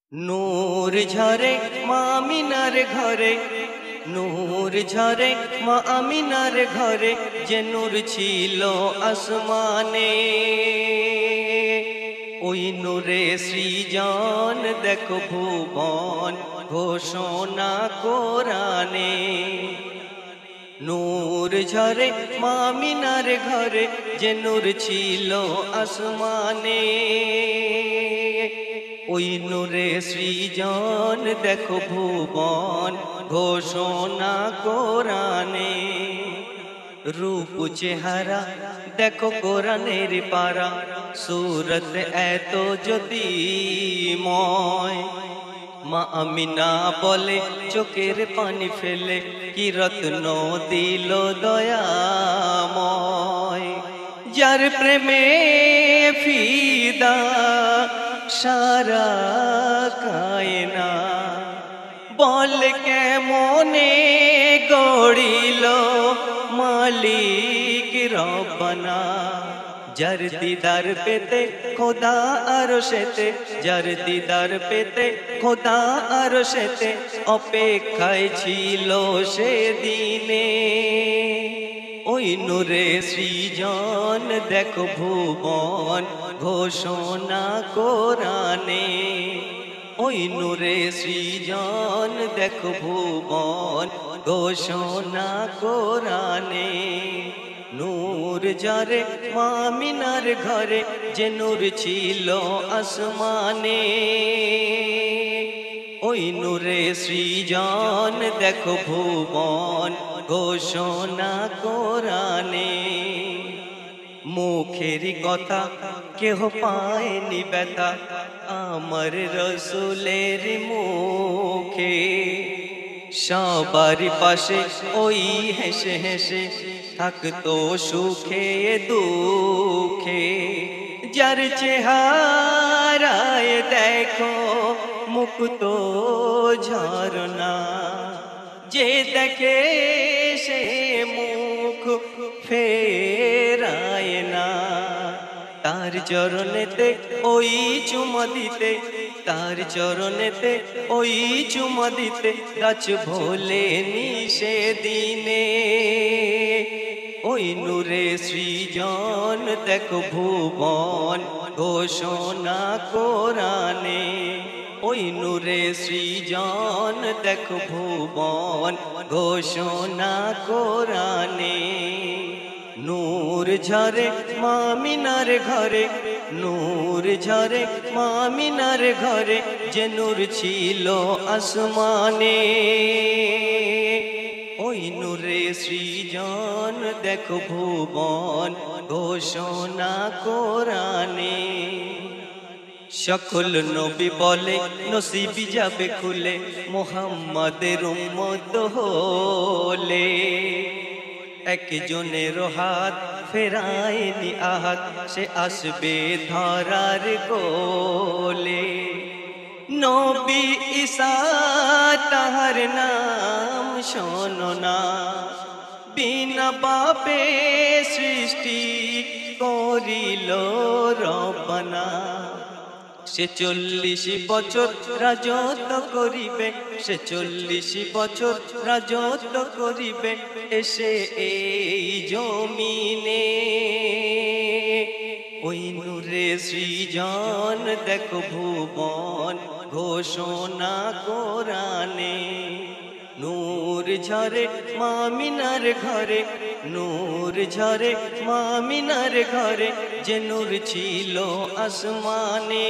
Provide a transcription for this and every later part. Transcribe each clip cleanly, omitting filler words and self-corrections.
নূর ঝরে মা আমিনার ঘরে, নূর ঝরে মা আমিনার ঘরে, যে নূর ছিল আসমানে। ওই নূরে সৃজন দেখো ভুবন, ঘোষণা কোরআনে। নূর ঝরে মা আমিনার ঘরে, যে নূর ছিল আসমানে। ওই নূরে সৃজন দেখো ভুবন, ঘোষণা কোরআনে। রূপ চেহারা দেখো কোরআনের পারা, সূরত এত জ্যোতিময়। মা আমিনা বলে চোখের পানি ফেলে, কি রত্ন দিল দয়াময়। যার প্রেমে ফিদা সারা কায়না, বল কেমনে গড়িল মালিক রব্বানা। যার দিদার পেতে খোদা আরশেতে, যার দিদার পেতে খোদা আরশেতে, অপেক্ষায় ছিল সেদিনে। ওই নূরে সৃজন দেখো ভুবন, ঘোষণা কোরআনে। ওই নূরে সৃজন দেখো ভুবন, ঘোষণা কোরআনে। নূর ঝরে মা আমিনার ঘরে, যে নূর ছিল আসমানে। ওই নূরে সৃজন দেখো ভুবন, ঘোষণা কোরআনে। মুখেরই কথা কেহ পায়নি ব্যথা, আমার রসুলের মুখে। সবার পাশে ওই হেসে হেসে থাকতো সুখে দুঃখে। যার চেহারায় দেখো মুক্ত ঝরনা, যে দেখে সে মুখ ফেরায় না। তার চরণেতে ওই চুমা দিতে, তার চরণেতে ওই চুমা দিতে, গাছ ভোলেনি সেদিনে। ওই নূরে সৃজন দেখো ভুবন, ঘোষণা কোরআনে। ওই নূরে সৃজন দেখো ভুবন, ঘোষণা কোরআনে। নূর ঝরে মা আমিনার ঘরে, নূর ঝরে মা আমিনার ঘরে, যে নূর ছিল আসমানে। ওই নূরে সৃজন দেখো ভুবন, ঘোষণা কোরআনে। সকল নবী বলে নসিবি যাবে খুলে, মুহাম্মাদের উম্মত হলে। একজনের হাত ফেরায়নি আহাত, সে আসবে ধরার কোলে। নবী ঈসা তাহার নাম শোনো না, বিনা পাপে সৃষ্টি করিল রব্বানা। সে 40 বছর রাজত্ব করিবে, সে 40 বছর রাজত্ব করিবে, এসে এই জমিনে। ওই নূরে সৃজন দেখো ভুবন, ঘোষণা কোরআনে। নূর ঝরে মা আমিনার ঘরে, নূর ঝরে মা আমিনার ঘরে, যে নূর ছিল আসমানে।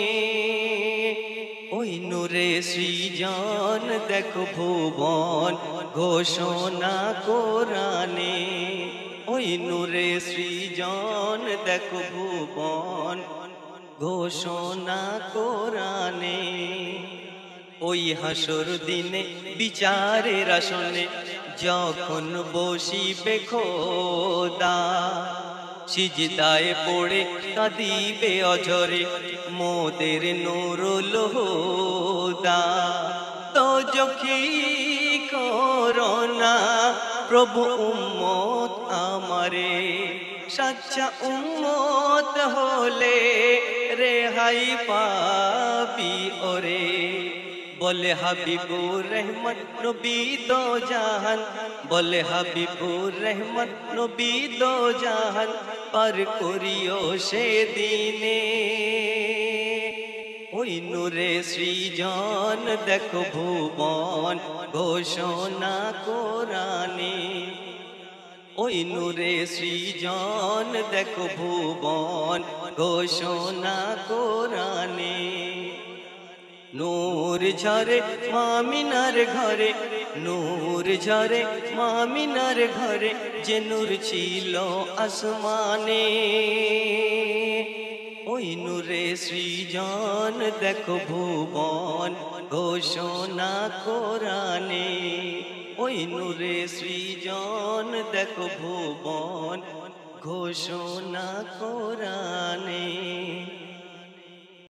ওই নূরে সৃজন দেখো ভুবন, ঘোষণা কোরআনে। ওই নূরে সৃজন দেখো ভুবন, ঘোষণা কোরআনে। ওই হাসর দিনে বিচারের আসনে, যখন বসিবে খোদা, সিজদায় পড়ে কাঁদিবে অঝরে, মোদের নুরুল হুদা। তো যখি করোনা প্রভু উম্মত আমারে, सच्चा उम्मत होले रेहाई पाबी ओरे बोले हबीबुर रहमत नबी दो जहान बोले हबीबुर रहमत नबी दो जहान पर करियो से दिने ওই নূরে সৃজন দেখো ভুবন ঘোষণা কোরআনে ওই নূরে সৃজন দেখো ভুবন ঘোষণা কোরআনে নূর ঝরে মামিনার ঘরে নূর ঝরে মামিনার ঘরে যে নূর ছিল আসমানে ওই নূরে সৃজন দেখো ভুবন ঘোষণা কোরআনে ওই নূরে সৃজন দেখো ভুবন ঘোষণা কোরআনে।